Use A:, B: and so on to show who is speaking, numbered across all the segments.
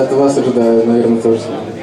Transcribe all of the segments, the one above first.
A: от вас ожидаю, наверное, тоже.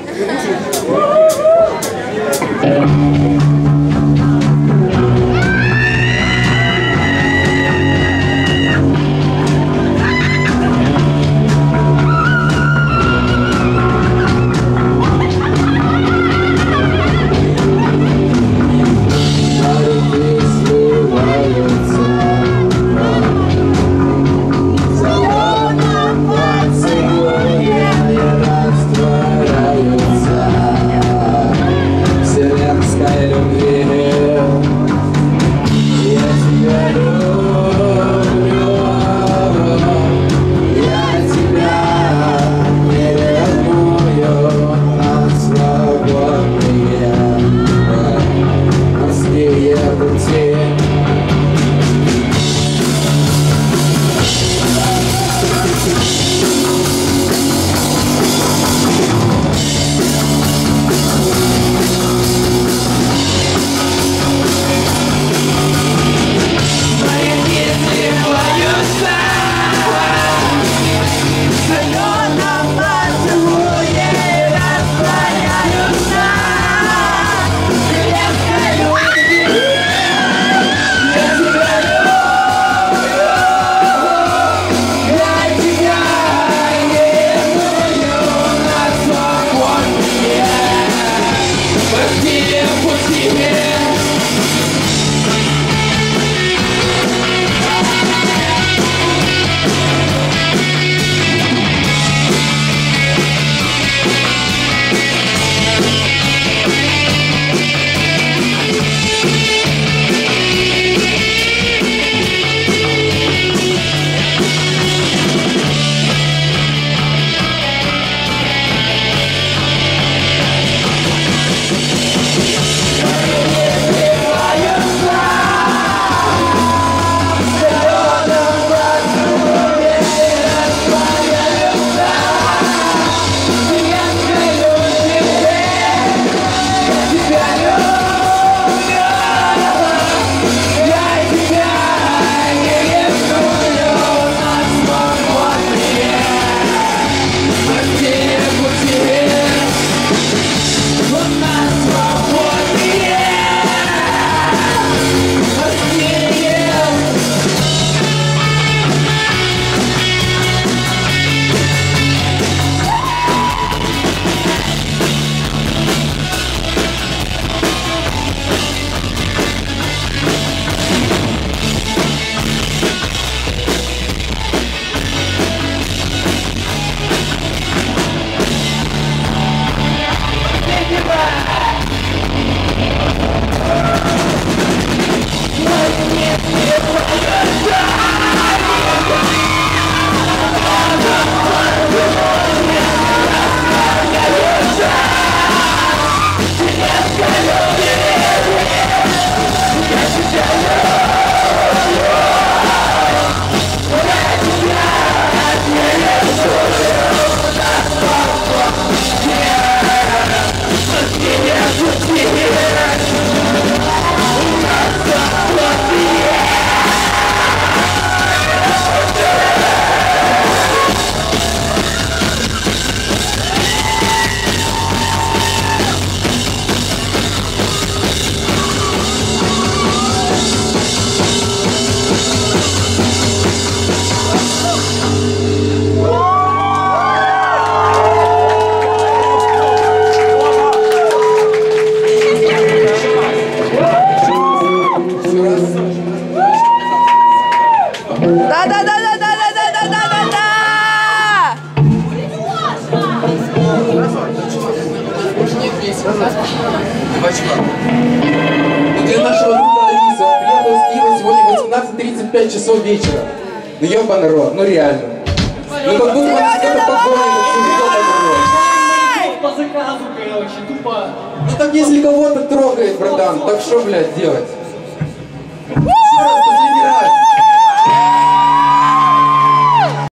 B: Для нашего друга Алиса, он приехал из Киева сегодня 18:35 часов вечера. Ну ёбаный рот, ну реально. Ну как будто нас кто-то погонит, ёбаный рот.
C: По заказу, короче, тупо.
B: Ну так если кого-то трогает, братан, так что, блядь, делать? Еще раз, последний раз.